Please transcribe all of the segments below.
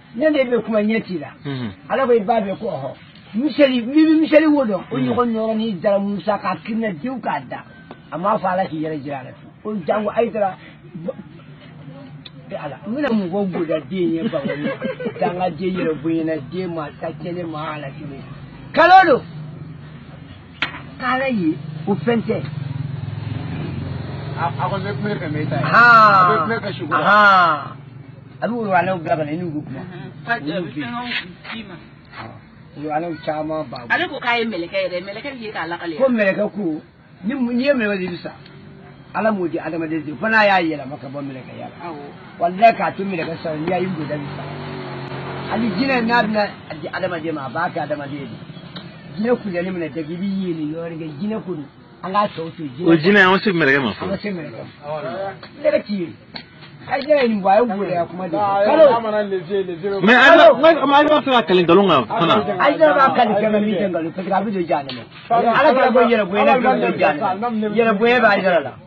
nyande be kuma nyetira ala bay babe ko ho misali wodo o yi gon yoro ni dara musa ka kinna diu ka da amma fa la ki yara jirala o jango aidara ala mina mu go guda de ye ba wani danga je yero buyina de ma ta kele ma ala ki kalolo kala yi o fente ako me meta ha me ka shugura ha abu wala gaba ne nugu kuma wala chama ba ale ko kai meleke yi ka lakale ko meleke ku ni meleke wadi bisa ala mudi adama de fana ya yela maka ba meleke ya wallahi ka tumi daga san ya yi guda bisa ali jina na adama de ma ba ka adama de jina ku da ni mun da gibi yi ni yori ga jina ku an ga sautu jina o jina ya wasu meleke ma fa wasu meleke da ki ai da ni ba yugo da kuma da kalo me ma ba ta kalin dalunga kana ai da ba kan kama mi dangalu ka ga bi do jana ne ala ga go yera boye na do jana yera boye ba ai da la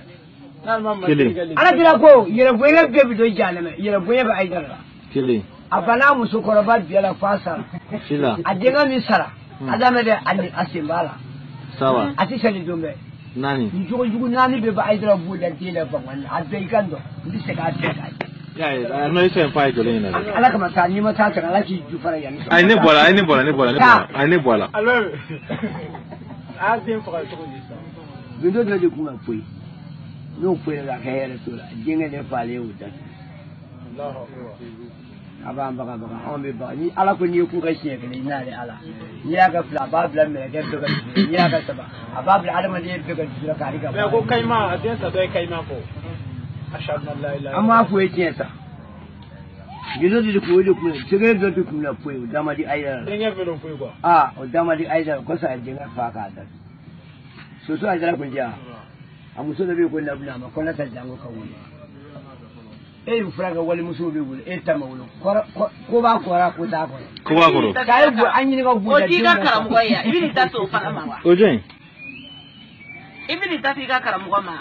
ala kira ko yera boye na be bi do jana ne yera boye ba ai da la kile abala musu ko ba biya fasa sila ajenga mi sara adama de asimbala sawa ati sali dombe nani jugo nani be ba ai da bu da dile ba wannan adai gando ndi se ka ta ya no ise fa jole ni na ala kama ta ni mata ta ala ki ju fara yani ai ne bola ai ne bola alors a bien fera to ni ça bindo de kuma pui no pui la ka yere to la jinga de pale uta Allahu akbar aba on be ba ni ala ko ni ku ka shi ne ina da ala ni aka fla ba bla me ga daga ni aka saba aba bla adama de daga jira ka riga ba ko kai ma adin sa dai kai ma ko ashhadu an la ilaha amma ku yake ta gizo di ku wodi ku tigere do ku na pui dama di aida dengar belum pui ko o dama di aida ko sa jinga fa ka da so to aida ku ja amuso da be ko na bla ma ko na ta jango ka woni furaga wali muso be wuli tamawulu ko ba ko ra ko ta ko ba ko kai bu an yi ga bu da o ti ga karamu ya ibini ta so fa ma wa o jen ibini ta fi ga karamu ma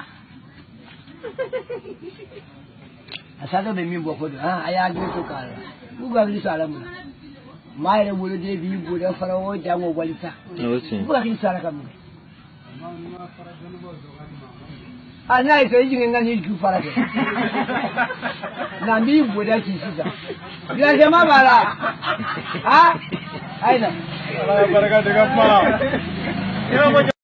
asado be min bo ko aya ga to kala bu ga ni sala mu mai re wulu de bi bu da fara o jango walita bu ga ni sala kam ana ise yin ngani ju fara de na mi boda ki sisa ya jama bala ha aina baraka daga ma